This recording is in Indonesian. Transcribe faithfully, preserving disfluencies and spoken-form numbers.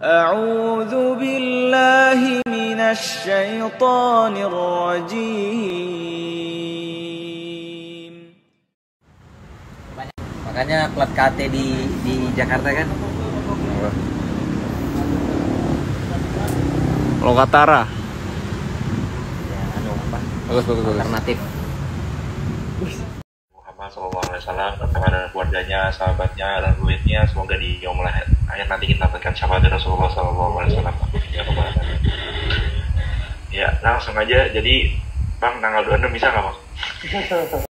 A'udzu billahi minasy syaithanir rajim. Makanya plat K T di di Jakarta kan Lokatara. ya, anu apa? Bagus bagus bagus. Alternatif. Muhammad Shallallahu Alaihi Wasallam bersama keluarganya, sahabatnya, dan duitnya semoga di yaumul akhir nanti kita dapatkan syafaat Rasulullah Shallallahu Alaihi Wasallam. Ya langsung aja, jadi Bang tanggal dua puluh enam bisa nggak Bang?